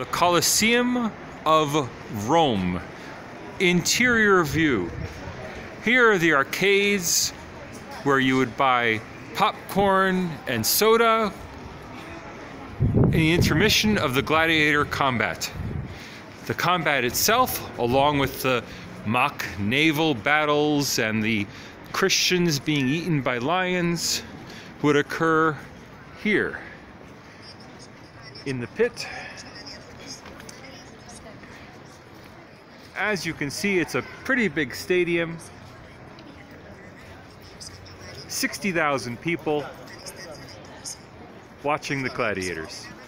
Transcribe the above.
The Colosseum of Rome. Interior view. Here are the arcades where you would buy popcorn and soda in the intermission of the gladiator combat. The combat itself, along with the mock naval battles and the Christians being eaten by lions, would occur here in the pit. As you can see, it's a pretty big stadium. 60,000 people watching the gladiators.